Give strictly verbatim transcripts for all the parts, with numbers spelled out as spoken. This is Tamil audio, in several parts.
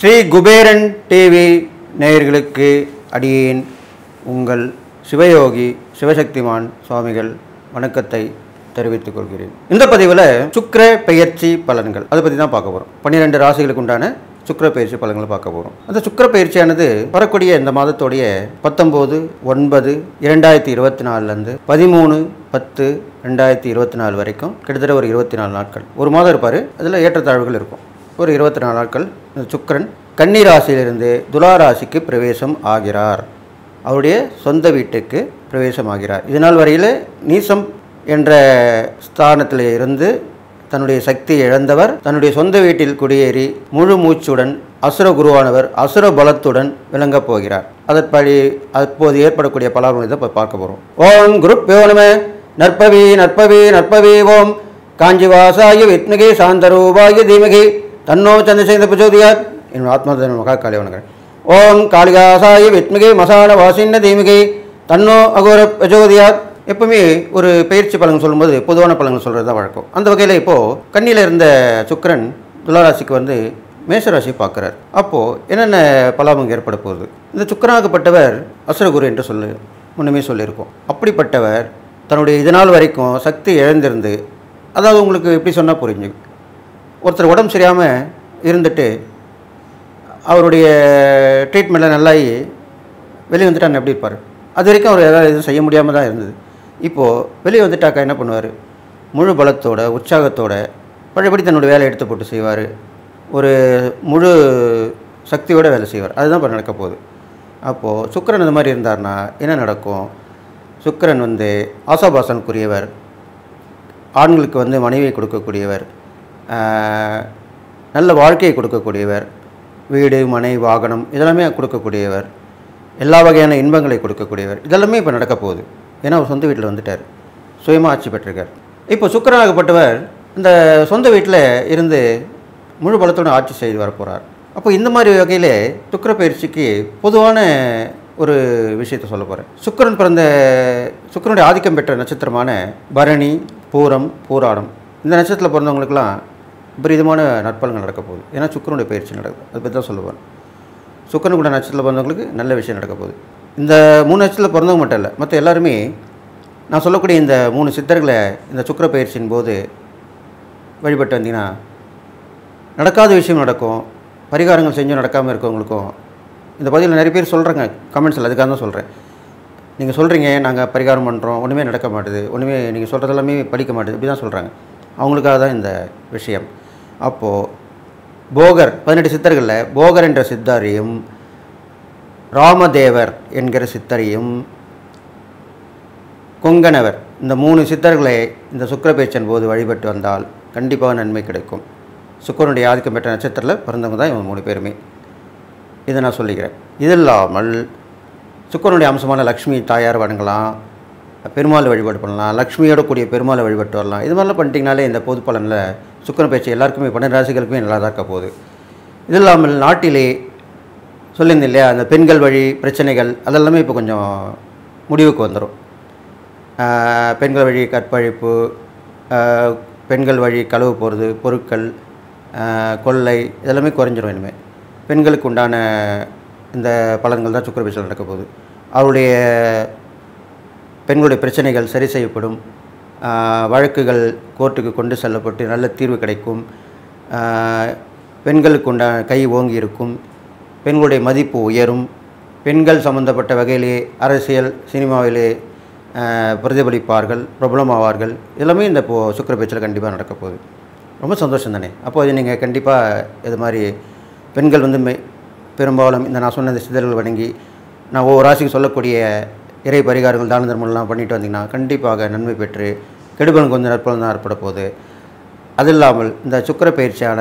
ஸ்ரீ குபேரன் டிவி நேயர்களுக்கு அடியேன் உங்கள் சிவயோகி சிவசக்திமான் சுவாமிகள் வணக்கத்தை தெரிவித்துக் கொள்கிறேன். இந்த பதிவில் சுக்கிர பெயர்ச்சி பலன்கள் அதை பற்றி தான் பார்க்க போகிறோம். பன்னிரெண்டு ராசிகளுக்கு உண்டான சுக்கிர பயிற்சி பலன்களை பார்க்க போகிறோம். அந்த சுக்கிர பயிற்சியானது வரக்கூடிய இந்த மாதத்தோடைய பத்தொம்போது ஒன்பது இரண்டாயிரத்தி இருபத்தி நாலுலேருந்து பதிமூணு பத்து ரெண்டாயிரத்தி இருபத்தி நாலு வரைக்கும் கிட்டத்தட்ட ஒரு இருபத்தி நாலு நாட்கள் ஒரு மாதம் இருப்பார். அதில் ஏற்றத்தாழ்வுகள் இருக்கும். ஒரு இருபத்தி நாலு நாட்கள் சுக்கிரன் கன்னி ராசியிலிருந்து துலா ராசிக்கு பிரவேசம் ஆகிறார். அவருடைய சொந்த வீட்டுக்கு பிரவேசம் ஆகிறார். இதனால் வரையில் நீசம் என்ற ஸ்தானத்தில் இருந்து தன்னுடைய சக்தி இழந்தவர் தன்னுடைய சொந்த வீட்டில் குடியேறி முழு மூச்சுடன் அசுர குருவானவர் அசுர பலத்துடன் விளங்கப் போகிறார். அதற்படி அப்போது ஏற்படக்கூடிய பலாபலனை தான் இப்போ பார்க்க போகிறோம். ஓம் குருப்யோ நம. நற்பவி நற்பவி நற்பவி. ஓம் காஞ்சிவாசாய வித்மகி சாந்தரூபாய தீமகி தன்னோ சந்திரசேகர பிரச்சோதியார். என் ஆத்மதன் மகா காளி வணங்குறேன். ஓம் காளிகாசாய வித்மகி மசான வாசின்ன தீமகி தன்னோ அகோர பிரச்சோதியார். எப்பவுமே ஒரு பயிற்சி பலன்கள் சொல்லும்போது பொதுவான பலன்கள் சொல்கிறது தான் வழக்கம். அந்த வகையில் இப்போது கன்னியில் இருந்த சுக்கிரன் துளாராசிக்கு வந்து மேஷராசி பார்க்குறார். அப்போது என்னென்ன பலாபம் ஏற்பட போகுது? இந்த சுக்கிரனாகப்பட்டவர் அசுரகுரு என்று சொல்லி முன்னுமே சொல்லியிருக்கோம். அப்படிப்பட்டவர் தன்னுடைய இதனால் வரைக்கும் சக்தி இழந்திருந்து, அதாவது உங்களுக்கு எப்படி சொன்னால் புரிஞ்சு, ஒருத்தர் உடம்பு சரியாமல் இருந்துட்டு அவருடைய ட்ரீட்மெண்ட்டில் நல்லாயி வெளியே வந்துட்டான்னு எப்படி இருப்பார்? அது வரைக்கும் அவர் ஏதாவது எதுவும் செய்ய முடியாமல் தான் இருந்தது. இப்போது வெளியே வந்துட்டாக்கா என்ன பண்ணுவார்? முழு பலத்தோட உற்சாகத்தோட பழையபடி தன்னுடைய வேலையை எடுத்து போட்டு செய்வார். ஒரு முழு சக்தியோடு வேலை செய்வார். அதுதான் இப்போ நடக்க போகுது. அப்போது சுக்கிரன் இந்த மாதிரி இருந்தார்னா என்ன நடக்கும்? சுக்கிரன் வந்து ஆசாபாசனுக்குரியவர், ஆண்களுக்கு வந்து மனைவியை கொடுக்கக்கூடியவர், நல்ல வாழ்க்கையை கொடுக்கக்கூடியவர், வீடு மனை வாகனம் இதெல்லாமே கொடுக்கக்கூடியவர், எல்லா வகையான இன்பங்களை கொடுக்கக்கூடியவர். இதெல்லாமே இப்போ நடக்க போகுது. ஏன்னா அவர் சொந்த வீட்டில் வந்துட்டார், சுயமாக ஆட்சி பெற்றிருக்கார். இப்போ சுக்கிரனாகப்பட்டவர் இந்த சொந்த வீட்டில் இருந்து முழு பலத்தோடு ஆட்சி செய்து வரப்போகிறார். அப்போ இந்த மாதிரி வகையில் சுக்கிர பயிற்சிக்கு பொதுவான ஒரு விஷயத்தை சொல்ல போகிறேன். சுக்கிரன் பிறந்த சுக்கிரனுடைய ஆதிக்கம் பெற்ற நட்சத்திரமான பரணி, பூரம், பூராடம் இந்த நட்சத்திரத்தில் பிறந்தவங்களுக்கெல்லாம் விபரீதமான நற்பலன்கள் நடக்க போகுது. ஏன்னா சுக்கிரனுடைய பயிற்சி நடக்குது. அதை பற்றி தான் சொல்லுவேன். சுக்கிரன் கூட நட்சத்திரத்தில் பிறந்தவங்களுக்கு நல்ல விஷயம் நடக்க போகுது. இந்த மூணு நட்சத்திரத்தில் பிறந்தவங்க மட்டும் இல்லை, மற்ற எல்லாருமே நான் சொல்லக்கூடிய இந்த மூணு சித்தர்களை இந்த சுக்கிர பயிற்சியின் போது வழிபட்டு வந்தீங்கன்னா நடக்காத விஷயம் நடக்கும். பரிகாரங்கள் செஞ்சும் நடக்காமல் இருக்கவங்களுக்கும் இந்த பதிவில் நிறைய பேர் சொல்கிறாங்க கமெண்ட்ஸில். அதுக்காக தான் சொல்கிறேன். நீங்கள் சொல்கிறீங்க நாங்கள் பரிகாரம் பண்ணுறோம், ஒன்றுமே நடக்க மாட்டுது, ஒன்றுமே நீங்கள் சொல்கிறது எல்லாமே படிக்க மாட்டுது, இப்படி தான் சொல்கிறாங்க. அவங்களுக்காக தான் இந்த விஷயம். அப்போது போகர் பதினெட்டு சித்தர்களில் போகர் என்ற சித்தரையும் ராமதேவர் என்கிற சித்தரையும் கொங்கணவர் இந்த மூணு சித்தர்களை இந்த சுக்கிர பயிற்சியின் போது வழிபட்டு வந்தால் கண்டிப்பாக நன்மை கிடைக்கும். சுக்கிரனுடைய ஆதிக்கம் பெற்ற நட்சத்திரத்தில் பிறந்தவங்க தான் இவங்க மூணு பேருமே. இதை நான் சொல்லிக்கிறேன். இது இல்லாமல் சுக்கிரனுடைய அம்சமான லக்ஷ்மி தாயார் வணங்கலாம், பெருமாள் வழிபாடு பண்ணலாம், லக்ஷ்மியோட கூடிய பெருமாளை வழிபட்டு வரலாம். இது மாதிரிலாம் பண்ணிட்டீங்கனாலே இந்த பொது பலனில் சுக்கிர பயிற்சி எல்லாருக்குமே பன்னெண்டு ராசிகளுக்குமே நல்லா தான் இருக்க போகுது. இது இல்லாமல் நாட்டிலே சொல்லியிருந்தேன் இல்லையா, அந்த பெண்கள் வழி பிரச்சனைகள் அதெல்லாமே இப்போ கொஞ்சம் முடிவுக்கு வந்துடும். பெண்கள் வழி கற்பழிப்பு, பெண்கள் வழி களவு போகிறது, பொருட்கள் கொள்ளை இதெல்லாமே குறைஞ்சிடும். இனிமேல் பெண்களுக்கு உண்டான இந்த பலன்கள் தான் சுக்கிர பயிற்சியில் நடக்க போகுது. அவருடைய பெண்களுடைய பிரச்சனைகள் சரி செய்யப்படும், வழக்குகள் கோர்ட்டுக்கு கொண்டு செல்லப்பட்டு நல்ல தீர்வு கிடைக்கும், பெண்களுக்கு உண்டான கை ஓங்கி இருக்கும், பெண்களுடைய மதிப்பு உயரும், பெண்கள் சம்பந்தப்பட்ட வகையிலே அரசியல் சினிமாவிலே பிரதிபலிப்பார்கள், பிரபலமாவார்கள். எல்லாமே இந்த இப்போது சுக்கிர பயிற்சியில் கண்டிப்பாக நடக்க போகுது. ரொம்ப சந்தோஷம் தானே? அப்போது நீங்கள் கண்டிப்பாக இது மாதிரி பெண்கள் வந்து மெ பெரும்பாலும் இந்த நான் சொன்ன இந்த சிதறல் வணங்கி நான் ஒவ்வொரு ராசிக்கு சொல்லக்கூடிய இறை பரிகாரங்கள் தான தர்மம்லாம் பண்ணிட்டு வந்தீங்கன்னா கண்டிப்பாக நன்மை பெற்று கெடுபலன் கொஞ்சம் நற்பலன் தான் ஏற்பட போகுது. அது இல்லாமல் இந்த சுக்கிர பயிற்சியான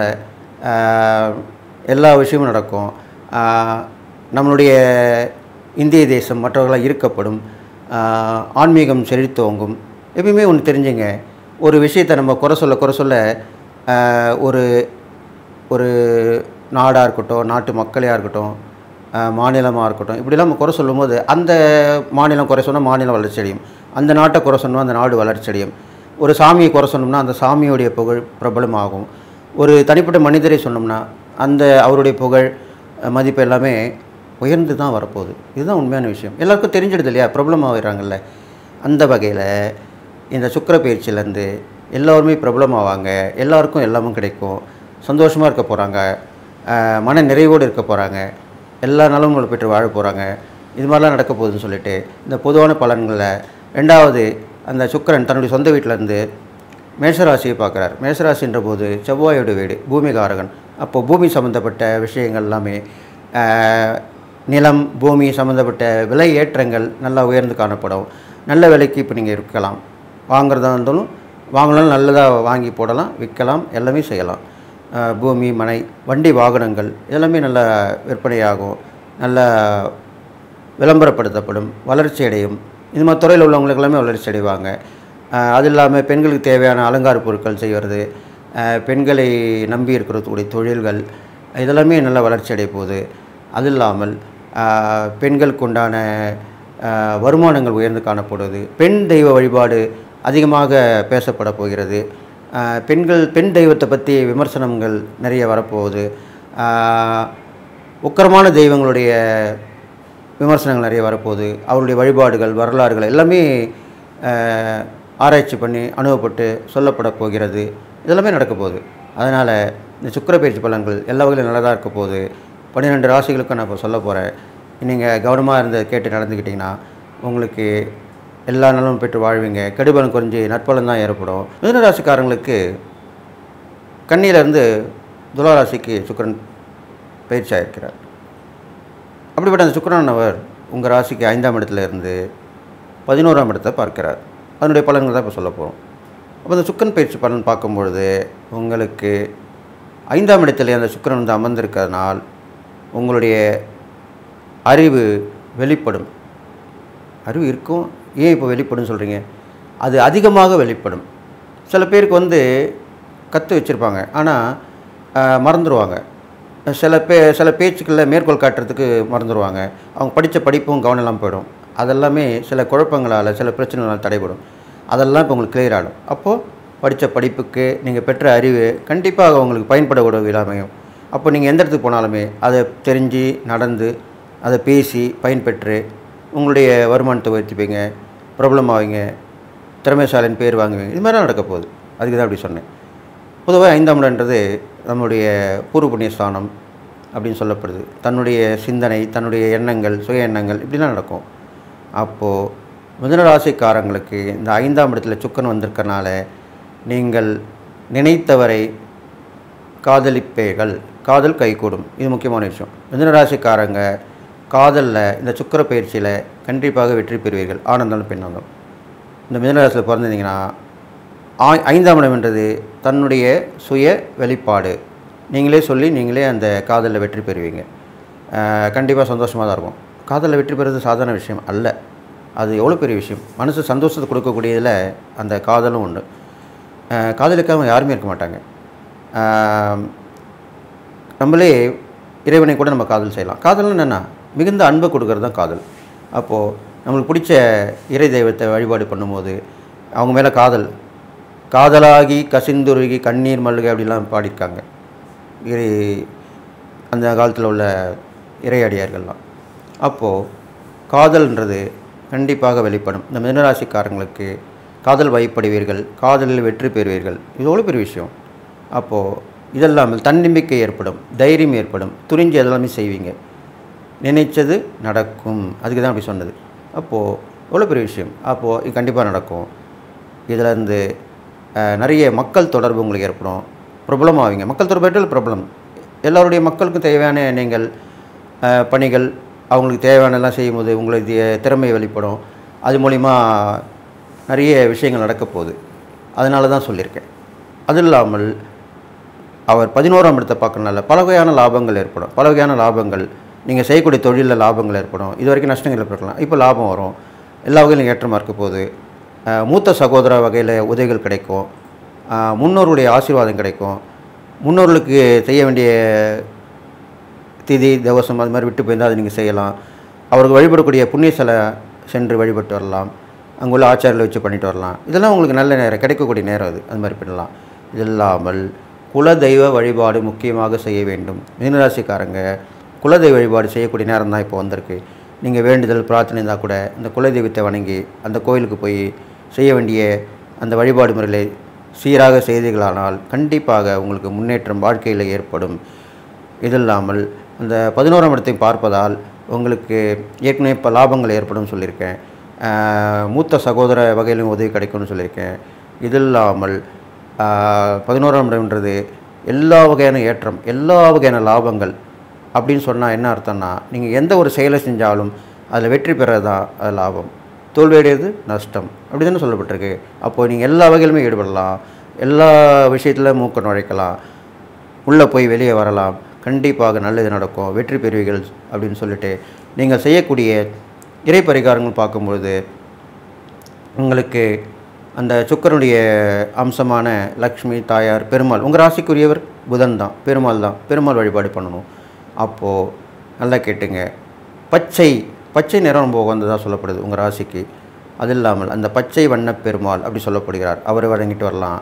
எல்லா விஷயமும் நடக்கும். நம்மளுடைய இந்திய தேசம் மற்றவர்களாக இருக்கப்படும், ஆன்மீகம் செழித்தோங்கும். எப்பயுமே ஒன்று தெரிஞ்சுங்க, ஒரு விஷயத்தை நம்ம குறை சொல்ல குறை சொல்ல ஒரு ஒரு நாடாக இருக்கட்டும், நாட்டு மக்களையாக இருக்கட்டும், மாநிலமாக இருக்கட்டும், இப்படிலாம் நம்ம குறை சொல்லும்போது அந்த மாநிலம் குறை சொன்னால் மாநிலம் வளர்ச்சி அடையும், அந்த நாட்டை குறை சொன்னால் அந்த நாடு வளர்ச்சி அடையும். ஒரு சாமியை குறை சொன்னோம்னா அந்த சாமியோடைய புகழ் பிரபலமாகும். ஒரு தனிப்பட்ட மனிதரை சொன்னோம்னா அந்த அவருடைய புகழ் மதிப்பு எல்லாமே உயர்ந்து தான் வரப்போகுது. இதுதான் உண்மையான விஷயம். எல்லாருக்கும் தெரிஞ்சிடுது இல்லையா, பிரபலம் ஆகிறாங்கல்ல. அந்த வகையில் இந்த சுக்கிர பயிற்சியிலேருந்து எல்லோருமே பிரபலம் ஆவாங்க, எல்லாருக்கும் எல்லாமும் கிடைக்கும், சந்தோஷமாக இருக்க போகிறாங்க, மன நிறைவோடு இருக்க போகிறாங்க, எல்லா நலன்களை பெற்று வாழ போகிறாங்க. இது மாதிரிலாம் நடக்க போகுதுன்னு சொல்லிட்டு இந்த பொதுவான பலன்களை ரெண்டாவது அந்த சுக்கிரன் தன்னுடைய சொந்த வீட்டிலேருந்து மேஷராசியை பார்க்குறார். மேஷராசின்ற போது செவ்வாயோட வீடு, பூமிகாரகன். அப்போது பூமி சம்மந்தப்பட்ட விஷயங்கள் எல்லாமே நிலம் பூமி சம்மந்தப்பட்ட விலை ஏற்றங்கள் நல்லா உயர்ந்து காணப்படும். நல்ல விலைக்கு இப்போ நீங்கள் இருக்கலாம், வாங்குறதா இருந்தாலும் வாங்கலாம், நல்லதாக வாங்கி போடலாம், விற்கலாம், எல்லாமே செய்யலாம். பூமி மனை வண்டி வாகனங்கள் இதெல்லாமே நல்லா விற்பனையாகும், நல்லா விளம்பரப்படுத்தப்படும், வளர்ச்சி அடையும். இது மாதிரி துறையில் உள்ளவங்களுக்கு எல்லாமே வளர்ச்சி அடைவாங்க. அது இல்லாமல் பெண்களுக்கு தேவையான அலங்கார பொருட்கள் செய்வது, பெண்களை நம்பி இருக்கிறக்கூடிய தொழில்கள் இதெல்லாமே நல்லா வளர்ச்சி அடைய போகுது. அது இல்லாமல் பெண்களுக்கு உண்டான வருமானங்கள் உயர்ந்து காணப்படுவது, பெண் தெய்வ வழிபாடு அதிகமாக பேசப்பட போகிறது. பெண்கள் பெண் தெய்வத்தை பற்றி விமர்சனங்கள் நிறைய வரப்போகுது. உக்கிரமான தெய்வங்களுடைய விமர்சனங்கள் நிறைய வரப்போகுது. அவருடைய வழிபாடுகள் வரலாறுகள் எல்லாமே ஆராய்ச்சி பண்ணி அனுபவப்பட்டு சொல்லப்பட போகிறது. இதெல்லாமே நடக்க போகுது. அதனால் இந்த சுக்கிர பயிற்சி பலன்கள் எல்லா வகையிலும் நல்லதாக இருக்க போகுது. பன்னிரெண்டு ராசிகளுக்கும் நான் இப்போ சொல்ல போகிறேன். நீங்கள் கவனமாக இருந்து கேட்டு நடந்துக்கிட்டிங்கன்னா உங்களுக்கு எல்லா நலனும் பெற்று வாழ்வீங்க. கெடுபலன் குறைஞ்சி நற்பலன் தான் ஏற்படும். மிதுன ராசிக்காரங்களுக்கு கன்னியிலேருந்து துளாராசிக்கு சுக்கிரன் பயிற்சி ஆகிருக்கிறார். அப்படிப்பட்ட அந்த சுக்கிரனவர் உங்கள் ராசிக்கு ஐந்தாம் இடத்துல இருந்து பதினோராம் இடத்தை பார்க்கிறார். அதனுடைய பலன்கள் தான் இப்போ சொல்ல போகிறோம். அப்போ அந்த சுக்கிரன் பயிற்சி பலன் பார்க்கும்பொழுது உங்களுக்கு ஐந்தாம் இடத்துல அந்த சுக்கிரன் வந்து அமர்ந்திருக்கிறதுனால் உங்களுடைய அறிவு வெளிப்படும். அறிவு இருக்கும், ஏன் இப்போ வெளிப்படும் சொல்கிறீங்க? அது அதிகமாக வெளிப்படும். சில பேருக்கு வந்து கற்று வச்சுருப்பாங்க, ஆனால் மறந்துடுவாங்க. சில பே சில பேச்சுக்களில் மேற்கோள் காட்டுறதுக்கு மறந்துடுவாங்க. அவங்க படித்த படிப்பும் கவனம் இல்லாமல் போயிடும். அதெல்லாமே சில குழப்பங்களால் சில பிரச்சனைகளால் தடைபடும். அதெல்லாம் இப்போ உங்களுக்கு கிளியர் ஆகும். அப்போது படித்த படிப்புக்கு நீங்கள் பெற்ற அறிவு கண்டிப்பாக உங்களுக்கு பயன்படக்கூடிய இல்லாமையும். அப்போ நீங்கள் எந்த இடத்துக்கு போனாலுமே அதை தெரிஞ்சு நடந்து அதை பேசி பயன்பெற்று உங்களுடைய வருமானத்தை உயர்த்திப்பீங்க, ப்ராப்ளம் ஆவீங்க, திறமைசாலின் பேர் வாங்குவீங்க. இது மாதிரிலாம் நடக்க போகுது. அதுக்கு தான் அப்படி சொன்னேன். பொதுவாக ஐந்தாம் இடன்றது நம்முடைய பூர்வ புண்ணிய ஸ்தானம் அப்படின்னு சொல்லப்படுது. தன்னுடைய சிந்தனை, தன்னுடைய எண்ணங்கள், சுய எண்ணங்கள் இப்படிலாம் நடக்கும். அப்போது மிதுன ராசிக்காரங்களுக்கு இந்த ஐந்தாம் இடத்துல சுக்கிரன் வந்திருக்கனால நீங்கள் நினைத்தவரை காதலிப்பீர்கள், காதல் கைகூடும். இது முக்கியமான விஷயம். மிதுன ராசிக்காரங்க காதலில் இந்த சுக்கிர பயிற்சியில் கண்டிப்பாக வெற்றி பெறுவீர்கள். ஆனந்தாலும் பெண்ணாலும் இந்த மிதுன ராசியில் பிறந்திருந்தீங்கன்னா ஐந்தாம் இடம் என்றது தன்னுடைய சுய வெளிப்பாடு. நீங்களே சொல்லி நீங்களே அந்த காதலில் வெற்றி பெறுவீங்க. கண்டிப்பாக சந்தோஷமாக தான் இருக்கும். காதலில் வெற்றி பெறுறது சாதாரண விஷயம் அல்ல. அது எவ்வளோ பெரிய விஷயம். மனசு சந்தோஷத்தை கொடுக்கக்கூடியதில் அந்த காதலும் உண்டு. காதலுக்காக யாருமே இருக்க மாட்டாங்க. நம்மளே இறைவனை கூட நம்ம காதல் செய்யலாம். காதல்னு என்னென்னா மிகுந்த அன்பை கொடுக்கறது தான் காதல். அப்போது நம்மளுக்கு பிடிச்ச இறை தெய்வத்தை வழிபாடு பண்ணும்போது அவங்க மேலே காதல், காதலாகி கசிந்துருகி கண்ணீர் மல்லுகை அப்படிலாம் பாடியிருக்காங்க இறை அந்த காலத்தில் உள்ள இறையடியார்கள்லாம். அப்போது காதல்ன்றது கண்டிப்பாக வெளிப்படும். இந்த மிதுனராசிக்காரங்களுக்கு காதல் வயப்படுவீர்கள், காதலில் வெற்றி பெறுவீர்கள். இது எவ்வளோ பெரிய விஷயம். அப்போது இதெல்லாமல் தன்னம்பிக்கை ஏற்படும், தைரியம் ஏற்படும், துணிஞ்சு எல்லாமே செய்வீங்க, நினைச்சது நடக்கும். அதுக்கு தான் அப்படி சொன்னது. அப்போது எவ்வளோ பெரிய விஷயம். அப்போது இது கண்டிப்பாக நடக்கும். இதிலேருந்து நிறைய மக்கள் தொடர்பு உங்களுக்கு ஏற்படும், பிரபலம் ஆவீங்க. மக்கள் தொடர்பு பிரபலம். எல்லோருடைய மக்களுக்கும் தேவையான நீங்கள் பணிகள் அவங்களுக்கு தேவையானலாம் செய்யும்போது உங்களுடைய திறமை வெளிப்படும். அது மூலிமா நிறைய விஷயங்கள் நடக்க போகுது. அதனால தான் சொல்லியிருக்கேன். அது இல்லாமல் அவர் பதினோராம் இடத்தை பார்க்கறனால பல வகையான லாபங்கள் ஏற்படும். பல வகையான லாபங்கள் நீங்கள் செய்யக்கூடிய தொழிலில் லாபங்கள் ஏற்படும். இது வரைக்கும் நஷ்டங்கள் ஏற்படலாம், இப்போ லாபம் வரும். எல்லா வகையிலும் ஏற்றமாக இருக்க போகுது. மூத்த சகோதர வகையில் உதவிகள் கிடைக்கும், முன்னோர்களுடைய ஆசீர்வாதம் கிடைக்கும். முன்னோர்களுக்கு செய்ய வேண்டிய திதி தவசம் அது மாதிரி விட்டு போயிருந்தால் அது நீங்கள் செய்யலாம். அவருக்கு வழிபடக்கூடிய புண்ணிய சிலை சென்று வழிபட்டு வரலாம், அங்குள்ள ஆச்சாரியில் வச்சு பண்ணிட்டு வரலாம். இதெல்லாம் உங்களுக்கு நல்ல நேரம், கிடைக்கக்கூடிய நேரம் அது. அது மாதிரி பண்ணலாம். இது இல்லாமல் குலதெய்வ வழிபாடு முக்கியமாக செய்ய வேண்டும். மீனராசிக்காரங்க குலதெய்வ வழிபாடு செய்யக்கூடிய நேரம் தான் இப்போ வந்திருக்கு. நீங்கள் வேண்டுதல் பிரார்த்தனை இருந்தால் கூட இந்த குலதெய்வத்தை வணங்கி அந்த கோயிலுக்கு போய் செய்ய வேண்டிய அந்த வழிபாடு முறைகளை சீராக செய்தீர்களானால் கண்டிப்பாக உங்களுக்கு முன்னேற்றம் வாழ்க்கையில் ஏற்படும். இது இல்லாமல் அந்த பதினோராம் இடத்தை பார்ப்பதால் உங்களுக்கு ஏற்கனவே இப்போ லாபங்கள் ஏற்படும் சொல்லியிருக்கேன். மூத்த சகோதர வகையிலும் உதவி கிடைக்கும்னு சொல்லியிருக்கேன். இது இல்லாமல் பதினோராம் இடம்ன்றது எல்லா வகையான ஏற்றம், எல்லா வகையான லாபங்கள் அப்படின்னு சொன்னால் என்ன அர்த்தம்னா, நீங்கள் எந்த ஒரு செயலை செஞ்சாலும் அதில் வெற்றி பெறது தான் அது லாபம், தோல்வியடையது நஷ்டம் அப்படி தானே சொல்லப்பட்டிருக்கு. அப்போது நீங்கள் எல்லா வகையிலுமே ஈடுபடலாம், எல்லா விஷயத்தில் மூக்க நுழைக்கலாம், உள்ளே போய் வெளியே வரலாம், கண்டிப்பாக நல்லது நடக்கும், வெற்றி பெறுவீர்கள் அப்படின்னு சொல்லிட்டு நீங்கள் செய்யக்கூடிய இறை பரிகாரங்கள் பார்க்கும்பொழுது உங்களுக்கு அந்த சுக்கரனுடைய அம்சமான லக்ஷ்மி தாயார், பெருமாள், உங்கள் ராசிக்குரியவர் புதன் தான், பெருமாள் தான், பெருமாள் வழிபாடு பண்ணணும். அப்போது நல்லா கேட்டுங்க, பச்சை பச்சை நிறம் ரொம்ப உகந்ததாக சொல்லப்படுது உங்கள் ராசிக்கு. அது இல்லாமல் அந்த பச்சை வண்ண பெருமாள் அப்படி சொல்லப்படுகிறார், அவரை வழங்கிட்டு வரலாம்.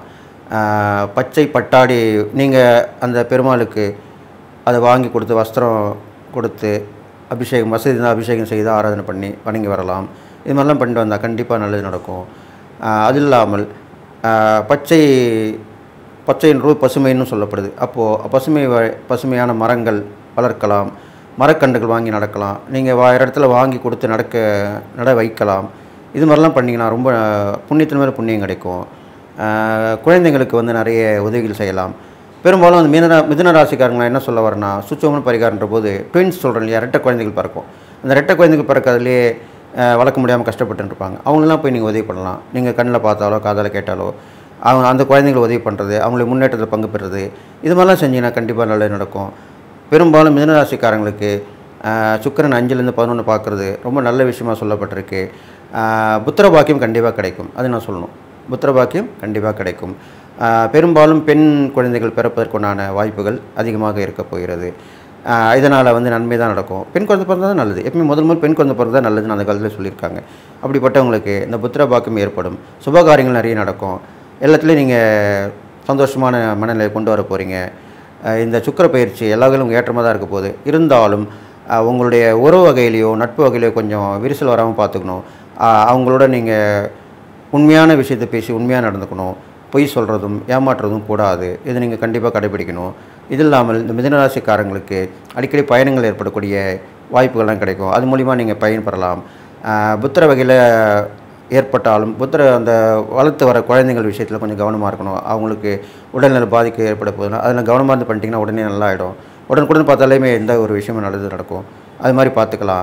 பச்சை பட்டாடி நீங்கள் அந்த பெருமாளுக்கு அதை வாங்கி கொடுத்து வஸ்திரம் கொடுத்து அபிஷேகம் வசதி இருந்தால் அபிஷேகம் செய்து ஆராதனை பண்ணி வணங்கி வரலாம். இது மாதிரிலாம் பண்ணிட்டு வந்தால் கண்டிப்பாக நல்லது நடக்கும். அது இல்லாமல் பச்சை பச்சைன்றது பசுமைன்னு சொல்லப்படுது. அப்போது பசுமை பசுமையான மரங்கள் வளர்க்கலாம், மரக்கன்றுகள் வாங்கி நடக்கலாம், நீங்கள் வேறு இடத்துல வாங்கி கொடுத்து நடக்க நட வைக்கலாம். இது மாதிரிலாம் பண்ணிங்கன்னா ரொம்ப புண்ணியத்தின் மேலே புண்ணியம் கிடைக்கும். குழந்தைங்களுக்கு வந்து நிறைய உதவிகள் செய்யலாம். பெரும்பாலும் அந்த மீன மிதுன ராசிக்காரங்க என்ன சொல்ல வரேன்னா, சுச்சோமன் பரிகாரன்ற போது ட்வின்ஸ் சொல்கிறேன் இல்லையா, ரெட்டை குழந்தைகள் பிறக்கும். அந்த ரெட்டை குழந்தைகள் பிறக்கிறதுலேயே வளர்க்க முடியாமல் கஷ்டப்பட்டுருப்பாங்க. அவங்களெலாம் போய் நீங்கள் உதவி பண்ணலாம். நீங்கள் கண்ணில் பார்த்தாலோ காதால் கேட்டாலோ அவங்க அந்த குழந்தைங்களை உதவி பண்ணுறது, அவங்களை முன்னேற்றத்தில் பங்கு பெறுறது, இது மாதிரிலாம் செஞ்சிங்கன்னா கண்டிப்பாக நல்லது நடக்கும். பெரும்பாலும் மிதுனராசிக்காரங்களுக்கு சுக்கிரன் அஞ்சுலேருந்து பதினொன்று பார்க்குறது ரொம்ப நல்ல விஷயமாக சொல்லப்பட்டிருக்கு. புத்திர பாக்கியம் கண்டிப்பாக கிடைக்கும், அது நான் சொல்லணும். புத்திர பாக்கியம் கண்டிப்பாக கிடைக்கும். பெரும்பாலும் பெண் குழந்தைகள் பிறப்பதற்குண்டான வாய்ப்புகள் அதிகமாக இருக்க போகிறது. இதனால் வந்து நன்மை தான் நடக்கும். பெண் குழந்தை பிறந்தால் தான் நல்லது. எப்பவுமே முதல் முதல் பெண் குழந்தை பிறந்தா நல்லதுன்னு அந்த காலத்தில் சொல்லியிருக்காங்க. அப்படிப்பட்டவங்களுக்கு இந்த புத்திர பாக்கியம் ஏற்படும், சுபகாரியங்கள் நிறைய நடக்கும், எல்லாத்துலேயும் நீங்கள் சந்தோஷமான மனநிலையை கொண்டு வர போகிறீங்க. இந்த சுக்கிர பயிற்சி எல்லா வகையிலும் ஏற்றமாக தான் இருக்க போகுது. இருந்தாலும் உங்களுடைய உறவு வகையிலையோ நட்பு வகையிலையோ கொஞ்சம் விரிசல் வராமல் பார்த்துக்கணும். அவங்களோட நீங்கள் உண்மையான விஷயத்தை பேசி உண்மையாக நடந்துக்கணும். பொய் சொல்கிறதும் ஏமாற்றுறதும் கூடாது. இதை நீங்கள் கண்டிப்பாக கடைபிடிக்கணும். இது இல்லாமல் இந்த மிதுனராசிக்காரங்களுக்கு அடிக்கடி பயணங்கள் ஏற்படக்கூடிய வாய்ப்புகள்லாம் கிடைக்கும். அது மூலிமா நீங்கள் பயன்பெறலாம். புத்திர வகையில் ஏற்பட்டாலும் புத்திர அந்த வளர்த்து வர குழந்தைங்கள் விஷயத்தில் கொஞ்சம் கவனமாக இருக்கணும். அவங்களுக்கு உடல்நல பாதிக்க ஏற்பட போதுன்னா அதில் கவனமாக இருந்து பண்ணிட்டீங்கன்னா உடனே நல்லா ஆகிடும். உடனுக்குடன் பார்த்தாலுமே எந்த ஒரு விஷயமும் நல்லது நடக்கும். அது மாதிரி பார்த்துக்கலாம்.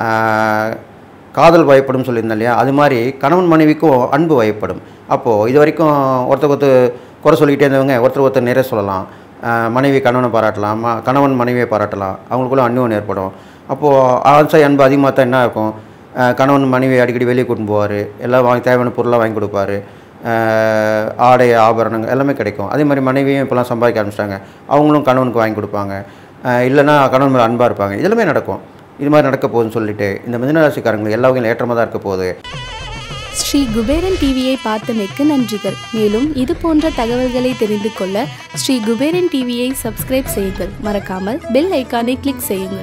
காதல் வயப்படும் சொல்லியிருந்தேன் இல்லையா, அது மாதிரி கணவன் மனைவிக்கும் அன்பு வயப்படும். அப்போது இது வரைக்கும் ஒருத்தர் ஒருத்தர் குறை சொல்லிக்கிட்டே இருந்தவங்க ஒருத்தர் ஒருத்தர் நிறைய சொல்லலாம். மனைவி கணவனை பாராட்டலாம், கணவன் மனைவியை பாராட்டலாம், அவங்களுக்குள்ள அந்நியம் ஏற்படும். அப்போது ஆசை அன்பு அதிகமாக தான் என்ன இருக்கும், கணவன் மனைவி அடிக்கடி வெளியே கூட்டின்னு போவார், எல்லாம் வாங்கி தேவையான பொருளாக வாங்கி கொடுப்பாரு, ஆடை ஆபரணங்கள் எல்லாமே கிடைக்கும். அதே மாதிரி மனைவியும் இப்போலாம் சம்பாதிக்க ஆரம்பிச்சிட்டாங்க, அவங்களும் கணவனுக்கு வாங்கி கொடுப்பாங்க, இல்லைன்னா கணவன் மேலே அன்பாக இருப்பாங்க. இதெல்லாமே நடக்கும். இது மாதிரி நடக்க போகுதுன்னு சொல்லிட்டு இந்த மிதுனராசிக்காரங்களுக்கு எல்லா வகையிலும் ஏற்றமாக தான் இருக்க போகுது. ஸ்ரீ குபேரன் டிவியை பார்த்தமைக்கு நன்றிகள். மேலும் இது போன்ற தகவல்களை தெரிந்து கொள்ள ஸ்ரீ குபேரன் டிவியை சப்ஸ்கிரைப் செய்யுங்கள். மறக்காமல் பெல் ஐக்கானை கிளிக் செய்யுங்கள்.